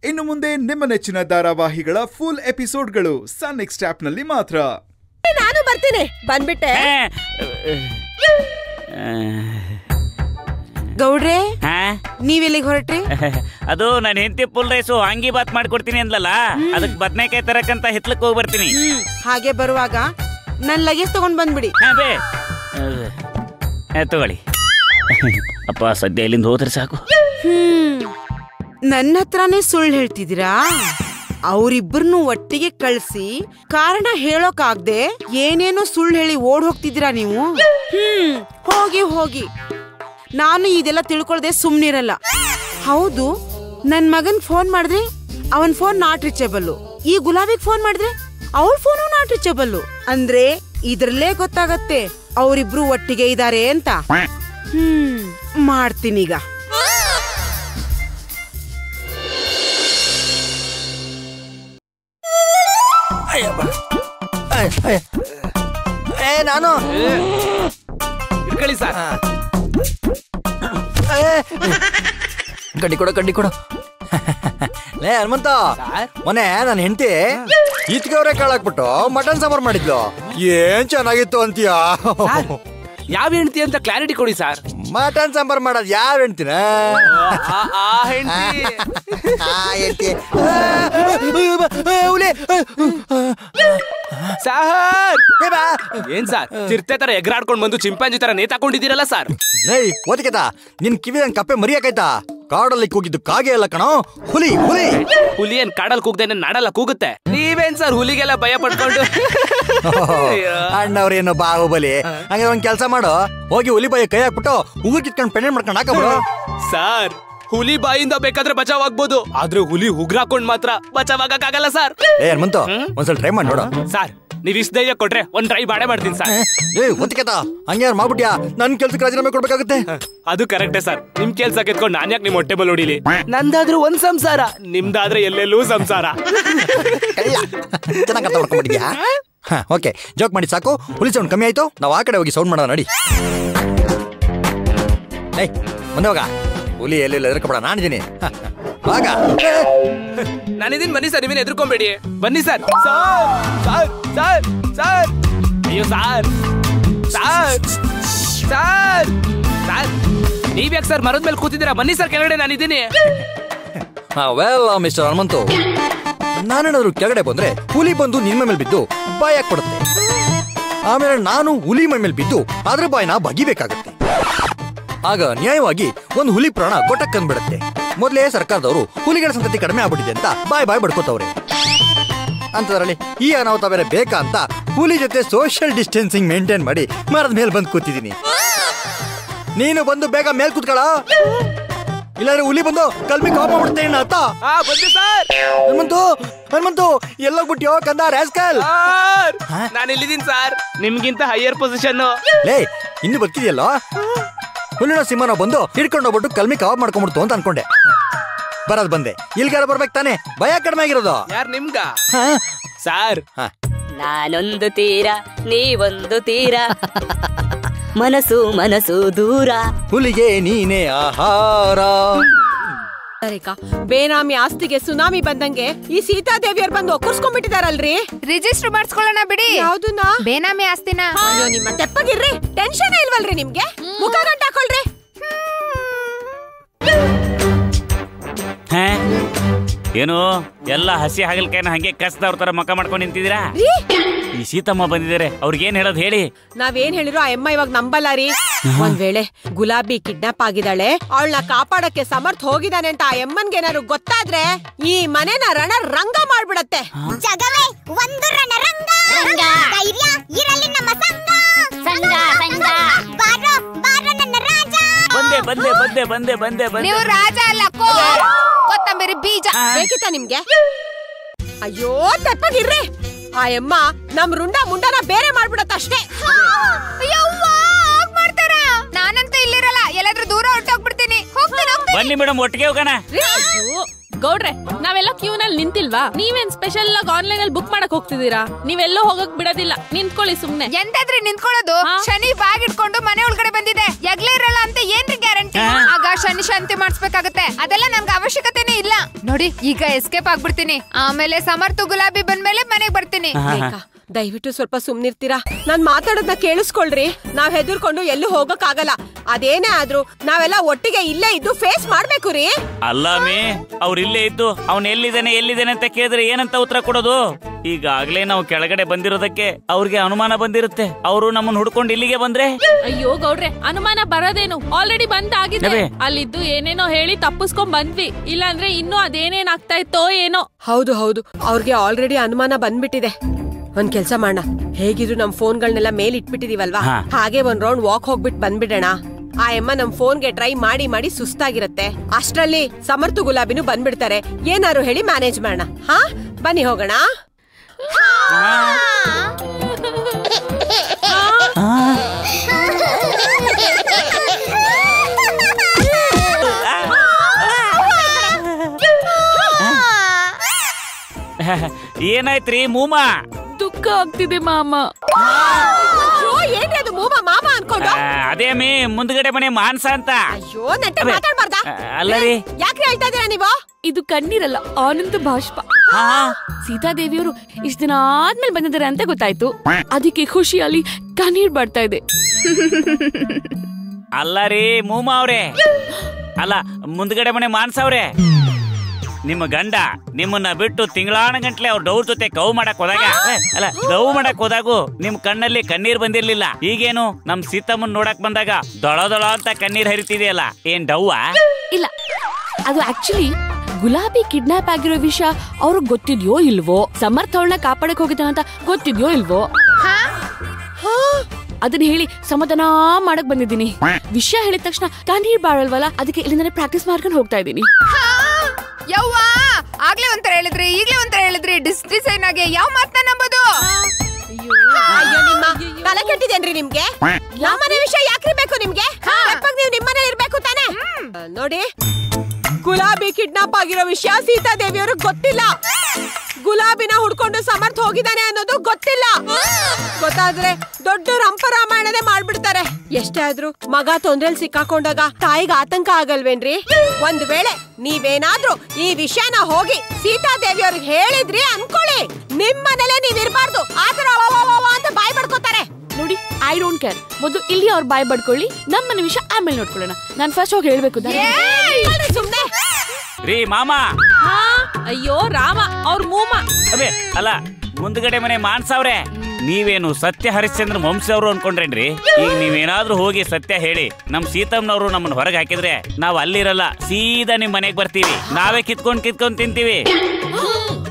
ಇನ್ನು ಮುಂದೆ ನಿಮ್ಮ ನೆಚ್ಚಿನ ಧಾರಾವಾಹಿಗಳ ಫುಲ್ ಎಪಿಸೋಡ್ಗಳು ಸನ್ ನೆಕ್ಸ್ಟ್ ಆಪ್ ನಲ್ಲಿ ಮಾತ್ರ. ನಾನು ಬರ್ತೀನಿ. ಬಂದ್ಬಿಟ್ಟೆ ಗೌಡ್ರೆ, ನೀವೆಲ್ಲಿಗೆ ಹೊರಟ್ರಿ? ಅದು ನಾನು ಹೆಂಡತಿ ಫುಲ್ ರೈಸು ಹಂಗಿ ಬಾತ್ ಮಾಡ್ಕೊಡ್ತೀನಿ ಅಂದ್ಲಲ್ಲ, ಅದಕ್ಕೆ ಬದ್ನೆಕಾಯಿ ತರಕಂತ ಹಿತ್ಲಕ್ ಹೋಗಿ ಬರ್ತೀನಿ. ಹಾಗೆ ಬರುವಾಗ ನನ್ ಲಗೇಜ್ ತಗೊಂಡ್ ಬಂದ್ಬಿಡಿ. ತಗೊಳ್ಳಿ. ಅಪ್ಪ ಸದ್ಯ ಇಲ್ಲಿಂದ ಹೋದ್ರೆ ಸಾಕು. ನನ್ನ ಹತ್ರನೇ ಸುಳ್ಳು ಹೇಳ್ತಿದ್ದೀರಾ? ಅವರಿಬ್ಬರನ್ನು ಒಟ್ಟಿಗೆ ಕಳ್ಸಿ ಕಾರಣ ಹೇಳೋಕಾಗ್ದೆ ಏನೇನೋ ಸುಳ್ಳು ಹೇಳಿ ಓಡ್ ಹೋಗ್ತಿದ್ದೀರಾ ನೀವು. ಹೋಗಿ ಹೋಗಿ, ನಾನು ಇದೆಲ್ಲ ತಿಳ್ಕೊಳ್ದೆ ಸುಮ್ನಿರಲ್ಲ. ಹೌದು, ನನ್ ಮಗನ್ ಫೋನ್ ಮಾಡಿದ್ರೆ ಅವನ್ ಫೋನ್ ನಾಟ್ ರೀಚೇಬಲ್, ಈ ಗುಲಾಬಿಗ್ ಫೋನ್ ಮಾಡಿದ್ರೆ ಅವಳ ಫೋನು ನಾಟ್ ರೀಚೇಬಲ್. ಅಂದ್ರೆ ಇದ್ರಲ್ಲೇ ಗೊತ್ತಾಗತ್ತೆ ಅವರಿಬ್ರು ಒಟ್ಟಿಗೆ ಇದಾರೆ ಅಂತ. ಮಾಡ್ತೀನೀಗ. ನಾನು ಇಟ್ಕೊಳ್ಳಿ ಸರ್. ಕಡ್ಡಿ ಕೊಡು. ಲೇ ಹನುಮಂತ, ಮೊನ್ನೆ ನನ್ನ ಹೆಂಡತಿ ಈತ್ಗವ್ರೆ ಕಾಳಾಕ್ಬಿಟ್ಟು ಮಟನ್ ಸಾಂಬಾರ್ ಮಾಡಿದ್ಲು. ಏನ್ ಚೆನ್ನಾಗಿತ್ತು ಅಂತೀಯಾ? ಯಾವ ಹೆಂಡತಿ ಅಂತ ಕ್ಲಾರಿಟಿ ಕೊಡಿ ಸರ್. ಮಟನ್ ಸಾಂಬಾರ್ ಮಾಡೋದು ಯಾವ ಹೆಂಡ್ತಿನ? ಸರ್ ಏನ್ ಸರ್ ಚಿರತೆ ತರ ಎಗರಾಡ್ಕೊಂಡ್ ಬಂದು ಚಿಂಪಾಂಜಿ ತರ ನೇತಾಕೊಂಡಿದ್ದೀರಲ್ಲ ಸರ್? ಓದಿಕೇತ ನಿನ್ ಕಿವಿ ನನ್ ಕಪ್ಪೆ ಮರಿಯಾಕೈತಾ? ಕಾಡಲ್ಲಿ ಕೂಗಿದ್ದು ಕಾಗೆ ಅಲ್ಲ ಕಣೋ, ಹುಲಿ. ಹುಲಿ ಏನ್ ಕಾಡಲ್ಲಿ ಕೂಗ್ದೆ ನಾಡಲ್ಲ ಕೂಗುತ್ತೆ. ನೀವೇನ್ ಸರ್ ಹುಲಿಗೆಲ್ಲ ಭಯ ಪಡ್ಕೊಂಡು? ಅಣ್ಣವ್ರೇನು ಬಾಹುಬಲಿ. ಹಂಗೆ ಒಂದ್ ಕೆಲ್ಸ ಮಾಡು, ಹೋಗಿ ಹುಲಿ ಬಾಯಿ ಕೈ ಹಾಕ್ಬಿಟ್ಟು ಉಗುರ್ ಕಿತ್ಕೊಂಡು ಪೆಂಡೆಂಟ್ ಮಾಡ್ಕೊಂಡು ಹಾಕಬಿಡು. ಸರ್ ಹುಲಿ ಬಾಯಿಂದ ಬೇಕಾದ್ರೆ ಬಚಾವ್ ಆಗ್ಬೋದು, ಆದ್ರೆ ಹುಲಿ ಉಗ್ರಾಕೊಂಡ್ ಮಾತ್ರ ಬಚಾವ್ ಆಗಕ್ಕಾಗಲ್ಲ ಸರ್. ಹನುಮಂತು, ಒಂದ್ಸಲ ಟ್ರೈ ಮಾಡಿ ನೋಡು. ಸರ್ ನೀವ್ ಇಷ್ಟ ಧೈರ್ಯ ಕೊಟ್ರೆ ಒಂದ್ ಟ್ರೈ ಮಾಡೇ ಮಾಡ್ತೀನಿ ಸರ್. ಒತ್ತಿಕೇತ ಹಂಗೆ ಮಾಡ್ಬಿಟ್ಯಾ? ನನ್ ಕೆಲ್ಸಕ್ಕೆ ರಾಜೀನಾಮೆ ಕೊಡ್ಬೇಕಾಗುತ್ತೆ. ಅದು ಕರೆಕ್ಟೇ ಸರ್. ನಿಮ್ ಕೆಲ್ಸ ಕೆತ್ಕೊಂಡು ನಾನ್ ಯಾಕೆ ನಿಮ್ ಹೊಟ್ಟೆ ಮೇಲೆ ಹೊಡಿಲಿ? ನಂದಾದ್ರೂ ಒಂದ್ ಸಂಸಾರ, ನಿಮ್ದಾದ್ರೆ ಎಲ್ಲೆಲ್ಲೂ ಸಂಸಾರ. ಚೆನ್ನಾಗಿ ಅರ್ಥ ಮಾಡ್ಕೊಂಡ್ಬಿಟ್ಟಿದ್ಯಾ? ಓಕೆ, ಜೋಕ್ ಮಾಡಿ ಸಾಕು. ಹುಲಿ ಸೌಂಡ್ ಕಮ್ಮಿ ಆಯ್ತು, ನಾವ್ ಆ ಕಡೆ ಹೋಗಿ ಸೌಂಡ್ ಮಾಡೋಣ ನಡಿ. ಮುಂದೆ ಹೋಗ. ಹುಲಿ ಎಲ್ಲೆಲ್ಲ ಎದುರ್ಕೊಬೇಡ, ನಾನಿದ್ದೀನಿ. ನಾನಿದ್ದೀನಿ, ಬನ್ನಿ ಸರ್. ನೀವೇನು ಎದುರ್ಕೊಂಬೇಡಿ, ಬನ್ನಿ ಸರ್. ಅಯ್ಯೋ ಸರ್ ನೀವ್ಯಾಕೆ ಸರ್ ಮರದ ಮೇಲೆ ಕೂತಿದ್ದೀರಾ? ಬನ್ನಿ ಸರ್ ಕೆಳಗಡೆ, ನಾನಿದ್ದೀನಿ. ವೆಲ್ ಮಿಸ್ಟರ್ ಹನುಮಂತು, ನಾನೇನಾದ್ರು ಕೆಳಗಡೆ ಬಂದ್ರೆ ಹುಲಿ ಬಂದು ನಿಮ್ಮ ಮೇಲೆ ಬಿದ್ದು ಬಾಯ್ ಹಾಕ್ಬಿಡುತ್ತೆ. ಆಮೇಲೆ ನಾನು ಹುಲಿ ಮೈ ಮೇಲೆ ಬಿದ್ದು ಅದ್ರ ಬಾಯಿನ ಬಗಿಬೇಕಾಗತ್ತೆ. ಆಗ ನ್ಯಾಯವಾಗಿ ಒಂದು ಹುಲಿ ಪ್ರಾಣ ಗೊಟ್ಟಕ್ಕಂದ್ಬಿಡತ್ತೆ. ಮೊದಲೇ ಸರ್ಕಾರದವರು ಹುಲಿಗಳ ಸಂತತಿ ಕಡಿಮೆ ಆಗ್ಬಿಟ್ಟಿದೆ ಅಂತ ಬಾಯ್ ಬಡ್ಕೋತವ್ರೆ. ಅಂತದ್ರಲ್ಲಿ ಈ ಅನಾಹುತ ಬೇರೆ ಬೇಕಾ ಅಂತ ಹುಲಿ ಜೊತೆ ಸೋಷಿಯಲ್ ಡಿಸ್ಟೆನ್ಸಿಂಗ್ ಮೇಂಟೈನ್ ಮಾಡಿ ಮರದ ಮೇಲೆ ಬಂದು ಕೂತಿದ್ದೀನಿ. ನೀನು ಬಂದು ಬೇಗ ಮೇಲ್ ಕೂತ್ಕೊಳ್ಳ, ಇಲ್ಲಾಂದ್ರೆ ಹುಲಿ ಬಂದು ಕಲ್ಮಿ ಕಾಪ್ ಮಾಡ್ಬಿಡ್ತೇ ಅಂತ. ಹನುಮಂತು ಎಲ್ಲೋಗ್ಬಿಟ್ಯೋ ಕಂದ ರಾಸ್ಕಲ್? ನಾನು ಇಲ್ಲಿದ್ದೀನಿ ಸರ್, ನಿಮ್ಗಿಂತ ಹೈಯರ್ ಪೊಸಿಷನ್. ಲೇ ಇನ್ನು ಬದುಕಿದೆಯಲ್ಲೋ? ಹುಲಿನ ಸಿಂಹನ ಬಂದು ಹಿಡ್ಕೊಂಡು ಹೋಗ್ಬಿಟ್ಟು ಕಲ್ಮಿ ಕವಾಬ್ ಮಾಡ್ಕೊಂಡ್ಬಿಡ್ತು ಅಂತ ಅನ್ಕೊಂಡೆ. ಬರೋದ್ ಬಂದೆ, ಇಲ್ಗಾರ ಬರ್ಬೇಕು ತಾನೆ, ಭಯ ಕಡಿಮೆ ಆಗಿರೋದು. ಯಾರು ನಿಮ್ಗ? ಸರ್ ನಾನೊಂದು ತೀರ ನೀವೊಂದು ತೀರ, ಮನಸ್ಸು ದೂರ, ಹುಲಿಗೆ ನೀನೇ ಆಹಾರ. ಬೇನಾಮಿ ಆಸ್ತಿಗೆ ಸುನಾಮಿ ಬಂದಂಗೆ ಈ ಸೀತಾದೇವಿಯರ್ ಬಂದು ಒಕ್ಕರ್ಸ್ಕೊಂಡ್ಬಿಟ್ಟಿದಾರಲ್ರಿ. ರಿಜಿಸ್ಟರ್ ಮಾಡಿಸ್ಕೊಳ್ಳೋಣ ಬಿಡಿ. ಯಾವ್ದನ್ನ? ಬೇನಾಮಿ ಆಸ್ತಿನ. ಅಯ್ಯೋ ನಿಮ್ಮ ತೆಪ್ಪಗಿರ್ರಿ, ಟೆನ್ಷನ್ ಇಲ್ವಲ್ರಿ ನಿಮ್ಗೆ? ಮುಖ ಗಂಟ ಹಾಕೊಳ್ರಿ. ಏನು ಎಲ್ಲ ಹಸಿ ಹಾಗಲ್ಕಾಯಿನ ಹಂಗೆ ಕಸ್ದವ್ರ ತರ ಮಕ್ಕ ಮಾಡ್ಕೊಂಡು ನಿಂತಿದ್ದೀರಾ? ಈ ಸೀತಮ್ಮ ಬಂದಿದ್ದಾರೆ, ಅವ್ರಿಗೇನ್ ಹೇಳೋದು ಹೇಳಿ? ನಾವೇನ್ ಹೇಳಿರೋ ಆ ಅಮ್ಮ ಇವಾಗ ನಂಬಲ್ಲ ರೀ. ಒಂದ್ ವೇಳೆ ಗುಲಾಬಿ ಕಿಡ್ನಾಪ್ ಆಗಿದ್ದಾಳೆ, ಅವಳನ್ನ ಕಾಪಾಡಕ್ಕೆ ಸಮರ್ಥ ಹೋಗಿದ್ದಾನೆ ಅಂತ ಆ ಅಮ್ಮನ್ಗೆ ಏನಾದ್ರು ಗೊತ್ತಾದ್ರೆ ಈ ಮನೆನ ರಣರಂಗ ಮಾಡ್ಬಿಡತ್ತೆ. ಜಗವೇ ಒಂದು ರಣರಂಗ, ಧೈರ್ಯ ಇರಲಿ ನಮ್ಮ ಸಂಗ, ಸಂಗ ಸಂಗ, ಬಾರೋ ಬಾರೋ ನನ್ನ ರಾಜ. ಬಂದೆ. ನೀವು ರಾಜ ಅಲ್ಲ, ಕೊತ್ತಂಬರಿ ಬೀಜ. ಬೇಕಿತ್ತ ನಿಮ್ಗೆ? ಅಯ್ಯೋ ತೆಪ್ಪಗಿರ್ರಿ, ಆ ಅಮ್ಮ ನಮ್ ರುಂಡ ಮುಂಡನ ಬೇರೆ ಮಾಡ್ಬಿಡತ್ತಷ್ಟೇ. ನಾನಂತೂ ಇಲ್ಲಿರಲ್ಲ, ಎಲ್ಲಾದ್ರೂ ದೂರ ಹೊರಟೋಗ್ಬಿಡ್ತೀನಿ. ಬನ್ನಿ ಮೇಡಮ್, ಒಟ್ಟಿಗೆ ಹೋಗೋಣ. ಗೌಡ್ರೆ, ನಾವೆಲ್ಲ ಕ್ಯೂನಲ್ಲಿ ನಿಂತಿಲ್ವಾ? ನೀವೇನ್ ಸ್ಪೆಷಲ್ ಆಗಿ ಆನ್ಲೈನ್ ಅಲ್ಲಿ ಬುಕ್ ಮಾಡಕ್ ಹೋಗ್ತಿದ್ದೀರಾ? ನೀವೆಲ್ಲೋ ಹೋಗಕ್ ಬಿಡೋದಿಲ್ಲ, ನಿಂತ್ಕೊಳ್ಳಿ ಸುಮ್ನೆ. ಎಂತಾದ್ರಿ ನಿಂತ್ಕೊಳ್ಳೋದು? ಶನಿ ಬಾಗ್ ಇಟ್ಕೊಂಡು ಮನೆ ಒಳಗಡೆ ಬಂದಿದೆ, ಎಗ್ಲೇ ಇರಲ್ಲ ಅಂತ ಏನ್ರಿ ಗ್ಯಾರಂಟಿ? ಆಗ ಶನಿ ಶಾಂತಿ ಮಾಡಿಸ್ಬೇಕಾಗತ್ತೆ. ಅದೆಲ್ಲ ನಮ್ಗೆ ಅವಶ್ಯಕತೆನೇ ಇಲ್ಲ. ನೋಡಿ ಈಗ ಎಸ್ಕೇಪ್ ಆಗ್ಬಿಡ್ತೀನಿ. ಆಮೇಲೆ ಸಮರ್ಥ ಗುಲಾಬಿ ಬಂದ್ಮೇಲೆ ಮನೆಗ್ ಬರ್ತೀನಿ. ದಯವಿಟ್ಟು ಸ್ವಲ್ಪ ಸುಮ್ನಿರ್ತೀರಾ? ನಾನ್ ಮಾತಾಡೋದನ್ನ ಕೇಳಿಸ್ಕೊಳ್ರಿ. ನಾವ್ ಹೆದರ್ಕೊಂಡು ಎಲ್ಲೂ ಹೋಗಕ್ಕಾಗಲ್ಲ. ಅದೇನೇ ಆದ್ರೂ ನಾವೆಲ್ಲ ಒಟ್ಟಿಗೆ ಇಲ್ಲೇ ಇದ್ದು ಫೇಸ್ ಮಾಡ್ಬೇಕು ರೀ. ಅಲ್ಲಾಮಿ ಅವ್ರ ಇಲ್ಲೇ ಇದ್ದು ಅವ್ನ ಎಲ್ಲಿದ್ದಾನೆ ಅಂತ ಕೇಳಿದ್ರೆ ಏನಂತ ಉತ್ತರ ಕೊಡೋದು? ಈಗಾಗ್ಲೇ ನಾವು ಕೆಳಗಡೆ ಬಂದಿರೋದಕ್ಕೆ ಅವ್ರಿಗೆ ಅನುಮಾನ ಬಂದಿರುತ್ತೆ. ಅವರು ನಮ್ಮನ್ನ ಹುಡ್ಕೊಂಡು ಇಲ್ಲಿಗೆ ಬಂದ್ರೆ ಅಯ್ಯೋ ಗೌಡ್ರೆ, ಅನುಮಾನ ಬರೋದೇನು, ಆಲ್ರೆಡಿ ಬಂದಾಗಿದೆ. ಅಲ್ಲಿದ್ದು ಏನೇನೋ ಹೇಳಿ ತಪ್ಪಿಸ್ಕೊಂಡ್ ಬಂದ್ವಿ. ಇಲ್ಲಾಂದ್ರೆ ಇನ್ನೂ ಅದೇನೇನ್ ಆಗ್ತಾ ಇತ್ತೋ ಏನೋ. ಹೌದು ಅವ್ರಿಗೆ ಆಲ್ರೆಡಿ ಅನುಮಾನ ಬಂದ್ಬಿಟ್ಟಿದೆ. ಒಂದ್ ಕೆಲ್ಸ ಮಾಡೋಣ, ಹೇಗಿದ್ರು ನಮ್ ಫೋನ್ಗಳನ್ನೆಲ್ಲ ಮೇಲ್ ಇಟ್ಬಿಟ್ಟಿದೀವಲ್ವಾ, ಹಾಗೆ ಒಂದ್ ರೌಂಡ್ ವಾಕ್ ಹೋಗ್ಬಿಟ್ಟು ಬಂದ್ಬಿಡೋಣ. ಆ ಅಮ್ಮ ನಮ್ ಫೋನ್ಗೆ ಟ್ರೈ ಮಾಡಿ ಸುಸ್ತಾಗಿರತ್ತೆ. ಅಷ್ಟ್ರಲ್ಲಿ ಸಮರ್ಥ ಗುಲಾಬಿನೂ ಬಂದ್ಬಿಡ್ತಾರೆ. ಏನಾರು ಹೇಳಿ ಮ್ಯಾನೇಜ್ ಮಾಡೋಣ. ಹಾ ಬನ್ನಿ ಹೋಗೋಣ. ಏನಾಯ್ತ್ರಿ ಮೂಮಾ? ದುಃಖ ಆಗ್ತಿದೆ ಮಾಮ. ಏನ್ರಿ ಅದು ಮಾಮ ಅನ್ಕೊಂಡು? ಅದೇ ಮೇ ಮುಂದ್ಗಡೆ ಮನೆ ಮಾನ್ಸ ಅಂತ. ಅಯ್ಯೋ ನೆಟ್ಟ ಮಾತಾಡ್ಬಾರ್ದಾ? ಅಲ್ಲರಿ ಯಾಕ್ರಿ ಹೇಳ್ತಾ ಇದೀರಾ ನೀವು? ಇದು ಕಣ್ಣೀರಲ್ಲ, ಆನಂದ ಬಾಷ್ಪ. ಸೀತಾದೇವಿಯವರು ಇಷ್ಟ ದಿನ ಆದ್ಮೇಲೆ ಬಂದಿದ್ದಾರೆ ಅಂತ ಗೊತ್ತಾಯ್ತು. ಅದಕ್ಕೆ ಖುಷಿಯಲ್ಲಿ ಕಣ್ಣೀರ್ ಬರ್ತಾ ಇದೆ. ಅಲ್ಲರಿ ಮೂಮಾ ಅವ್ರೆ, ಅಲ್ಲ ಮುಂದ್ಗಡೆ ಮನೆ ಮಾನ್ಸ ಅವ್ರೆ, ನಿಮ್ಮ ಗಂಡ ನಿಮ್ಮನ್ನ ಬಿಟ್ಟು ತಿಂಗಳಾನ ಗಂಟ್ಲೆ ಅವ್ರ ಡೌರ್ ಜೊತೆ ಕವ್ ಮಾಡಕ್ ಹೋದಾಗು ನಿಮ್ ಕಣ್ಣಲ್ಲಿ ಕಣ್ಣೀರ್ ಬಂದಿರ್ಲಿಲ್ಲ. ಈಗೇನು ನಮ್ ಸೀತಮ್ಮನ್ ನೋಡಕ್ ಬಂದಾಗ ದೊಳ ಅಂತ ಕಣ್ಣೀರ್ ಹರಿತಿದೆಯಲ್ಲ, ಏನ್ ಡವ್ವ? ಇಲ್ಲ, ಅದು ಆಕ್ಚುಲಿ ಗುಲಾಬಿ ಕಿಡ್ನಾಪ್ ಆಗಿರೋ ವಿಷಯ ಅವ್ರಿಗೆ ಗೊತ್ತಿದ್ಯೋ ಇಲ್ವೋ, ಸಮರ್ಥ ಅವಳನ್ನ ಕಾಪಾಡಕ್ ಹೋಗಿದ್ದಾನ ಅಂತ ಗೊತ್ತಿದ್ಯೋ ಇಲ್ವೋ, ಅದನ್ನ ಹೇಳಿ ಸಮಾಧಾನ ಮಾಡಕ್ ಬಂದಿದ್ದೀನಿ. ವಿಷಯ ಹೇಳಿದ ತಕ್ಷಣ ಕಣ್ಣೀರ್ ಬಾಳಲ್ವಲ್ಲ, ಅದಕ್ಕೆ ಇಲ್ಲಿಂದಾನೆ ಪ್ರಾಕ್ಟೀಸ್ ಮಾಡ್ಕೊಂಡು ಹೋಗ್ತಾ ಇದ್ದೀನಿ. ಯವ್ವ, ಆಗ್ಲೇ ಒಂಥರ ಹೇಳಿದ್ರಿ, ಈಗ್ಲೇ ಒಂಥರ ಹೇಳಿದ್ರಿ. ಡಿಸೈನ್ ಆಗಿ ಯಾವ ಮಾತನ್ನ ನಂಬೋದು? ಅಯ್ಯೋ ನಿಮ್ಮ ತಲೆ ಕೆಟ್ಟಿದೇನ್ರಿ ನಿಮ್ಗೆ? ನಮ್ಮನೆ ವಿಷಯ ಯಾಕ್ರಿ ಬೇಕು ನಿಮ್ಗೆ? ನೀವು ನಿಮ್ಮನೆ ಇರ್ಬೇಕು ತಾನೆ. ನೋಡಿ, ಗುಲಾಬಿ ಕಿಡ್ನಾಪ್ ಆಗಿರೋ ವಿಷಯ ಸೀತಾದೇವಿಯವ್ರಿಗೆ ಗೊತ್ತಿಲ್ಲ. ಗುಲಾಬಿನ ಹುಡ್ಕೊಂಡು ಸಮರ್ಥ ಹೋಗಿದ್ದಾನೆ ಅನ್ನೋದು ಗೊತ್ತಿಲ್ಲ. ಗೊತ್ತಾದ್ರೆ ದೊಡ್ಡ ರಂಪರಾಮಾಯಣನೇ ಮಾಡ್ಬಿಡ್ತಾರೆ. ಎಷ್ಟೇ ಆದ್ರೂ ಮಗ ತೊಂದ್ರೆಲ್ ಸಿಕ್ಕಾಕೊಂಡಾಗ ತಾಯಿಗೆ ಆತಂಕ ಆಗಲ್ವೇನ್ರಿ? ಒಂದ್ ವೇಳೆ ನೀವೇನಾದ್ರೂ ಈ ವಿಷಯನ ಹೋಗಿ ಸೀತಾದೇವಿಯವ್ರಿಗೆ ಹೇಳಿದ್ರಿ ಅನ್ಕೊಳ್ಳಿ, ನಿಮ್ಮನೇಲೆ ನೀವ್ ಇರ್ಬಾರ್ದು. ಆತರ ಅಂತ ಬಾಯ್ ಬಡ್ಕೋತಾರೆ. ನೋಡಿ, ಐ ಡೋಂಟ್ ಕೇರ್. ಮೊದಲು ಇಲ್ಲಿ ಅವ್ರ ಬಾಯ್ ಬಡ್ಕೊಳ್ಳಿ, ನಮ್ಮನೆ ವಿಷಯ ಆಮೇಲೆ ನೋಡ್ಕೊಳ್ಳೋಣ. ನಾನ್ ಫಸ್ಟ್ ಹೋಗಿ ಹೇಳ್ಬೇಕು. ಸುಮ್ನೆ ರೀ ಮಾಮಾ. ಅಯ್ಯೋ ರಾಮ, ಅವ್ರ ಮೂಮ. ಅಲ್ಲ ಮುಂದ್ಗಡೆ ಮನೆ ಮಾನ್ಸ ಅವ್ರೆ, ನೀವೇನು ಸತ್ಯ ಹರಿಶ್ಚಂದ್ರ ವಂಶ ಅವರು ಅನ್ಕೊಂಡ್ರೇನ್ರಿ? ಈಗ ನೀವೇನಾದ್ರೂ ಹೋಗಿ ಸತ್ಯ ಹೇಳಿ ನಮ್ ಸೀತಮ್ಮನವರು ನಮ್ಮನ್ನ ಹೊರಗೆ ಹಾಕಿದ್ರೆ ನಾವ್ ಅಲ್ಲಿರಲ್ಲ, ಸೀದಾ ನಿಮ್ ಮನೆಗ್ ಬರ್ತೀವಿ. ನಾವೇ ಕಿತ್ಕೊಂಡ್ ತಿಂತೀವಿ.